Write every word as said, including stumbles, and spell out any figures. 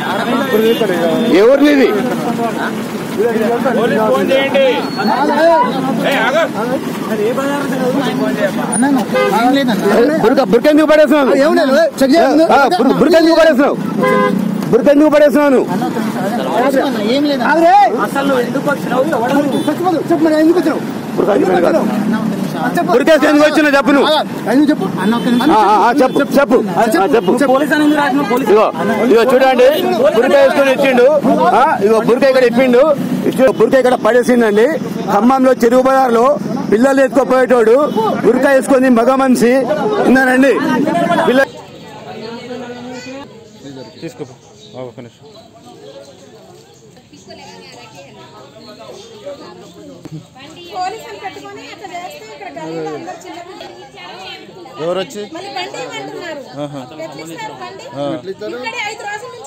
ఎవరినిది బురక బురక ఎందుకు పడేస్తున్నావు బురక ఎందుకు పడేస్తున్నావు బురక ఎందుకు పడేస్తున్నావు బురకేసి ఎందుకు వచ్చినా చెప్పు నువ్వు చెప్పు చెప్పు చెప్పు ఇగో చూడండి బురక వేసుకొని ఇచ్చిండు ఇగో బురక ఇక్కడ ఇప్పిండు బురక ఇక్కడ పడేసిండండి ఖమ్మంలో చెరువు బజార్లో పిల్లలు ఎత్తుకోపోయేటోడు బురక వేసుకొని మగ మనిషి ఉన్నారండి పిల్ల తీసుకో ఎవరు వచ్చి